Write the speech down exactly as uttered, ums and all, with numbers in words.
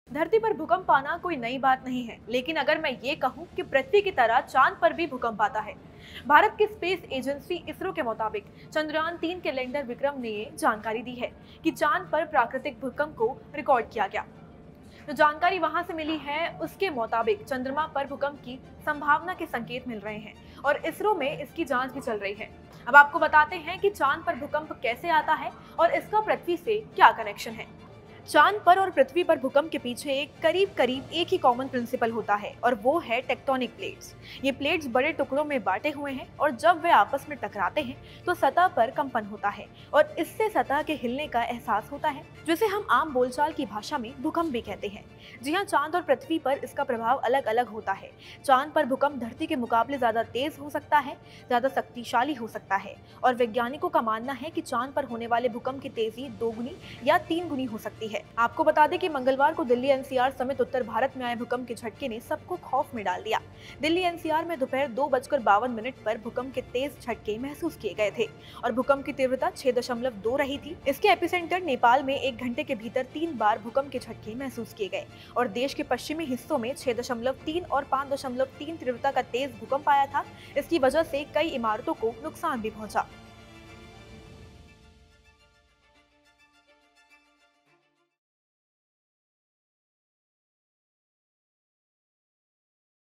धरती पर भूकंप आना कोई नई बात नहीं है, लेकिन अगर मैं ये कहूं कि पृथ्वी की तरह चांद पर भी भूकंप आता है। भारत की स्पेस एजेंसी इसरो के मुताबिक चंद्रयान तीन के लैंडर विक्रम ने ये जानकारी दी है कि चांद पर प्राकृतिक भूकंप को रिकॉर्ड किया गया। जो जानकारी वहां से मिली है उसके मुताबिक चंद्रमा पर भूकंप की संभावना के संकेत मिल रहे हैं और इसरो में इसकी जांच भी चल रही है। अब आपको बताते हैं कि चांद पर भूकंप कैसे आता है और इसका पृथ्वी से क्या कनेक्शन है। चांद पर और पृथ्वी पर भूकंप के पीछे एक करीब करीब एक ही कॉमन प्रिंसिपल होता है और वो है टेक्टोनिक प्लेट्स। ये प्लेट्स बड़े टुकड़ों में बांटे हुए हैं और जब वे आपस में टकराते हैं तो सतह पर कंपन होता है और इससे सतह के हिलने का एहसास होता है, जिसे हम आम बोलचाल की भाषा में भूकंप भी कहते हैं। जी हाँ, चांद और पृथ्वी पर इसका प्रभाव अलग अलग होता है। चांद पर भूकंप धरती के मुकाबले ज्यादा तेज हो सकता है, ज्यादा शक्तिशाली हो सकता है और वैज्ञानिकों का मानना है कि चांद पर होने वाले भूकंप की तेजी दोगुनी या तीन गुनी हो सकती है। आपको बता दें कि मंगलवार को दिल्ली एनसीआर समेत उत्तर भारत में आए भूकंप के झटके ने सबको खौफ में डाल दिया। दिल्ली एनसीआर में दोपहर दो बजकर बावन मिनट पर भूकंप के तेज झटके महसूस किए गए थे और भूकंप की तीव्रता छह दशमलव दो रही थी। इसके एपिसेंटर नेपाल में एक घंटे के भीतर तीन बार भूकंप के झटके महसूस किए गए और देश के पश्चिमी हिस्सों में छह दशमलव तीन और पाँच दशमलव तीन तीव्रता का तेज भूकंप आया था। इसकी वजह से कई इमारतों को नुकसान भी पहुंचा।